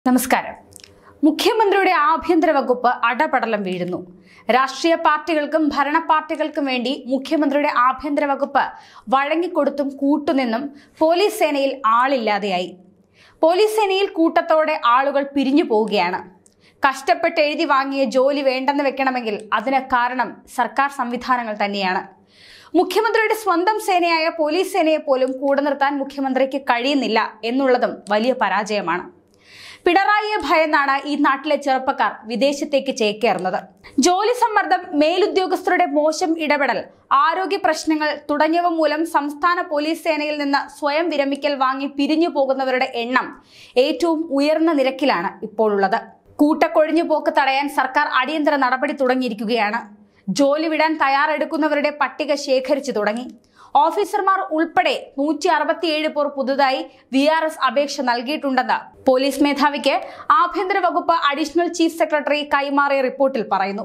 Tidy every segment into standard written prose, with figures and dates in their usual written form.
നമസ്കാരം. മുഖ്യമന്ത്രിയുടെ ആഭ്യന്തര വകുപ്പ് അടപടലം വീഴുന്നു. രാഷ്ട്രീയ പാർട്ടികൾക്കും ഭരണ പാർട്ടികൾക്കും വേണ്ടി മുഖ്യമന്ത്രിയുടെ ആഭ്യന്തര വകുപ്പ് വഴങ്ങിക്കൊടുത്തും കൂട്ടുനിന്നും പോലീസ് സേനയിൽ ആളില്ലാതെയായി. പോലീസ് സേനയിൽ കൂട്ടത്തോടെ ആളുകൾ പിരിഞ്ഞു പോവുകയാണ്. കഷ്ടപ്പെട്ട് എഴുതി വാങ്ങിയ ജോലി വേണ്ടെന്ന് വെക്കണമെങ്കിൽ അതിന് കാരണം സർക്കാർ സംവിധാനങ്ങൾ തന്നെയാണ്. മുഖ്യമന്ത്രിയുടെ സ്വന്തം സേനയായ പോലീസ് സേനയെ പോലും കൂടെ നിർത്താൻ മുഖ്യമന്ത്രിക്ക് കഴിയുന്നില്ല എന്നുള്ളതും വലിയ പരാജയമാണ്. പിണറായിയെ ഭയന്നാണ് ഈ നാട്ടിലെ ചെറുപ്പക്കാർ വിദേശത്തേക്ക് ചേക്കേറുന്നത്. ജോലി സമ്മർദ്ദം, മേലുദ്യോഗസ്ഥരുടെ മോശം ഇടപെടൽ, ആരോഗ്യ പ്രശ്നങ്ങൾ തുടങ്ങിയവ മൂലം സംസ്ഥാന പോലീസ് സേനയിൽ നിന്ന് സ്വയം വിരമിക്കൽ വാങ്ങി പിരിഞ്ഞു പോകുന്നവരുടെ എണ്ണം ഏറ്റവും ഉയർന്ന നിരക്കിലാണ് ഇപ്പോഴുള്ളത്. കൂട്ടക്കൊഴിഞ്ഞു പോക്ക് തടയാൻ സർക്കാർ അടിയന്തര നടപടി തുടങ്ങിയിരിക്കുകയാണ്. ജോലി വിടാൻ തയ്യാറെടുക്കുന്നവരുടെ പട്ടിക ശേഖരിച്ചു തുടങ്ങി. ഓഫീസർമാർ ഉൾപ്പെടെ 167 പേർ പുതുതായി VRS അപേക്ഷ നൽകിയിട്ടുണ്ടെന്ന് പോലീസ് മേധാവിക്ക് ആഭ്യന്തര വകുപ്പ് അഡീഷണൽ ചീഫ് സെക്രട്ടറി കൈമാറിയ റിപ്പോർട്ടിൽ പറയുന്നു.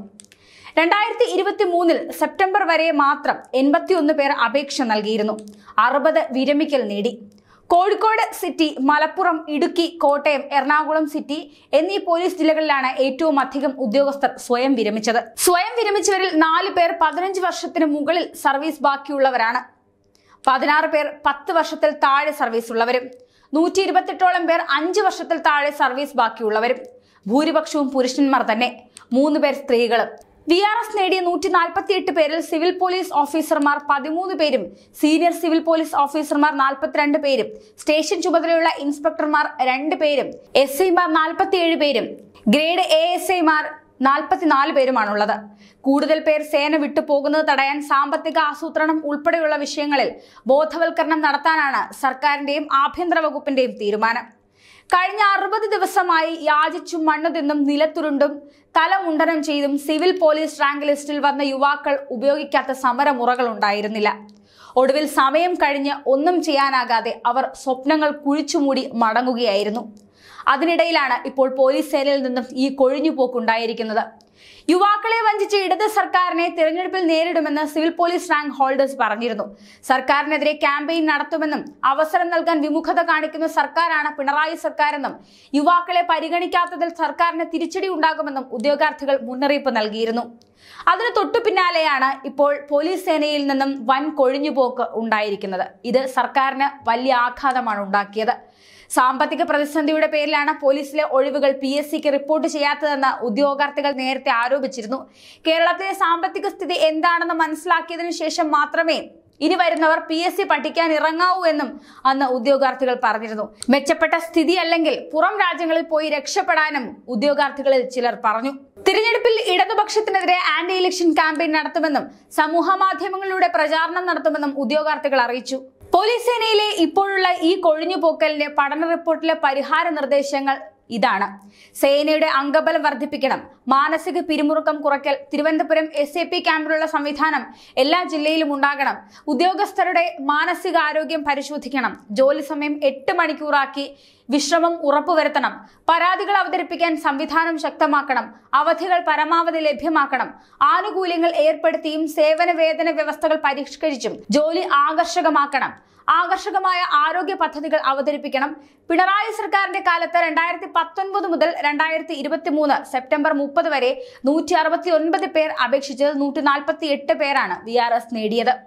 2023 സെപ്റ്റംബർ വരെ മാത്രം 81 പേർ അപേക്ഷ നൽകിയിരുന്നു. 60 വിരമിക്കൽ നേടി. കോഴിക്കോട് സിറ്റി, മലപ്പുറം, ഇടുക്കി, കോട്ടയം, എറണാകുളം സിറ്റി എന്നീ പോലീസ് ജില്ലകളിലാണ് ഏറ്റവും അധികം ഉദ്യോഗസ്ഥർ സ്വയം വിരമിച്ചത്. സ്വയം വിരമിച്ചവരിൽ 4 പേർ 15 വർഷത്തിന് മുകളിൽ സർവീസ് ബാക്കിയുള്ളവരാണ്. 16 പേർ 10 വർഷത്തിൽ താഴെ സർവീസ് ഉള്ളവരും, 128ഓളം പേർ 5 വർഷത്തിൽ താഴെ സർവീസ് ബാക്കിയുള്ളവരും. ഭൂരിപക്ഷവും പുരുഷന്മാർ തന്നെ, 3 പേർ സ്ത്രീകളും. VRS നേടിയ 148 പേരിൽ സിവിൽ പോലീസ് ഓഫീസർമാർ 13 പേരും സീനിയർ സിവിൽ പോലീസ് ഓഫീസർമാർ 42 പേരും സ്റ്റേഷൻ ചുമതലയുള്ള ഇൻസ്പെക്ടർമാർ 2 പേരും SIമാർ 47 പേരും ഗ്രേഡ് ASIമാർ 44 പേരുമാണുള്ളത്. കൂടുതൽ പേർ സേന വിട്ടുപോകുന്നത് തടയാൻ സാമ്പത്തിക ആസൂത്രണം ഉൾപ്പെടെയുള്ള വിഷയങ്ങളിൽ ബോധവൽക്കരണം നടത്താനാണ് സർക്കാരിന്റെയും ആഭ്യന്തര വകുപ്പിന്റെയും തീരുമാനം. കഴിഞ്ഞ 60 ദിവസമായി യാചിച്ചും മണ്ണു തിന്നും നിലത്തുരുണ്ടും തലമുണ്ടനം ചെയ്തും സിവിൽ പോലീസ് റാങ്ക് ലിസ്റ്റിൽ വന്ന യുവാക്കൾ ഉപയോഗിക്കാത്ത സമരമുറകൾ ഉണ്ടായിരുന്നില്ല. ഒടുവിൽ സമയം കഴിഞ്ഞ് ഒന്നും ചെയ്യാനാകാതെ അവർ സ്വപ്നങ്ങൾ കുഴിച്ചുമൂടി മടങ്ങുകയായിരുന്നു. അതിനിടയിലാണ് ഇപ്പോൾ പോലീസ് സേനയിൽ നിന്നും ഈ കൊഴിഞ്ഞുപോക്കുണ്ടായിരിക്കുന്നത്. യുവാക്കളെ വഞ്ചിച്ച് ഇടത് സർക്കാരിനെ തിരഞ്ഞെടുപ്പിൽ നേരിടുമെന്ന് സിവിൽ പോലീസ് റാങ്ക് ഹോൾഡേഴ്സ് പറഞ്ഞിരുന്നു. സർക്കാരിനെതിരെ ക്യാമ്പയിൻ നടത്തുമെന്നും അവസരം നൽകാൻ വിമുഖത കാണിക്കുന്ന സർക്കാരാണ് പിണറായി സർക്കാരെന്നും യുവാക്കളെ പരിഗണിക്കാത്തതിൽ സർക്കാരിന് തിരിച്ചടി ഉണ്ടാകുമെന്നും ഉദ്യോഗാർത്ഥികൾ മുന്നറിയിപ്പ് നൽകിയിരുന്നു. അതിന് തൊട്ടു പിന്നാലെയാണ് ഇപ്പോൾ പോലീസ് സേനയിൽ നിന്നും വൻ കൊഴിഞ്ഞുപോക്ക് ഉണ്ടായിരിക്കുന്നത്. ഇത് സർക്കാരിന് വലിയ ആഘാതമാണ് ഉണ്ടാക്കിയത്. സാമ്പത്തിക പ്രതിസന്ധിയുടെ പേരിലാണ് പോലീസിലെ ഒഴിവുകൾ PSCക്ക് റിപ്പോർട്ട് ചെയ്യാത്തതെന്ന് ഉദ്യോഗാർത്ഥികൾ നേരത്തെ ആരോപിച്ചിരുന്നു. കേരളത്തിലെ സാമ്പത്തിക സ്ഥിതി എന്താണെന്ന് മനസ്സിലാക്കിയതിനു ശേഷം മാത്രമേ ഇനി വരുന്നവർ PSC പഠിക്കാൻ ഇറങ്ങാവൂ എന്നും അന്ന് ഉദ്യോഗാർത്ഥികൾ പറഞ്ഞിരുന്നു. മെച്ചപ്പെട്ട സ്ഥിതി അല്ലെങ്കിൽ പുറം രാജ്യങ്ങളിൽ പോയി രക്ഷപ്പെടാനും ഉദ്യോഗാർത്ഥികളിൽ ചിലർ പറഞ്ഞു. തിരഞ്ഞെടുപ്പിൽ ഇടതുപക്ഷത്തിനെതിരെ ആന്റി ഇലക്ഷൻ ക്യാമ്പയിൻ നടത്തുമെന്നും സമൂഹ മാധ്യമങ്ങളിലൂടെ പ്രചാരണം നടത്തുമെന്നും ഉദ്യോഗാർത്ഥികൾ അറിയിച്ചു. പോലീസ് സേനയിലെ ഇപ്പോഴുള്ള ഈ കൊഴിഞ്ഞുപോക്കലിന്റെ പഠന റിപ്പോർട്ടിലെ പരിഹാര നിർദ്ദേശങ്ങൾ ഇതാണ്. സേനയുടെ അംഗബലം വർദ്ധിപ്പിക്കണം, മാനസിക പിരിമുറുക്കം കുറയ്ക്കൽ, തിരുവനന്തപുരം SAP ക്യാമ്പിലുള്ള സംവിധാനം എല്ലാ ജില്ലയിലും ഉണ്ടാകണം, ഉദ്യോഗസ്ഥരുടെ മാനസികാരോഗ്യം പരിശോധിക്കണം, ജോലി സമയം 8 മണിക്കൂറാക്കി വിശ്രമം ഉറപ്പുവരുത്തണം, പരാതികൾ അവതരിപ്പിക്കാൻ സംവിധാനം ശക്തമാക്കണം, അവധികൾ പരമാവധി ലഭ്യമാക്കണം, ആനുകൂല്യങ്ങൾ ഏർപ്പെടുത്തിയും സേവന വേതന വ്യവസ്ഥകൾ പരിഷ്കരിച്ചും ജോലി ആകർഷകമാക്കണം, ആകർഷകമായ ആരോഗ്യ പദ്ധതികൾ അവതരിപ്പിക്കണം. പിണറായി സർക്കാരിന്റെ കാലത്ത് 2019 മുതൽ 2023 സെപ്റ്റംബർ 30 വരെ 169 പേർ അപേക്ഷിച്ചത് 148 പേരാണ് VRS നേടിയത്.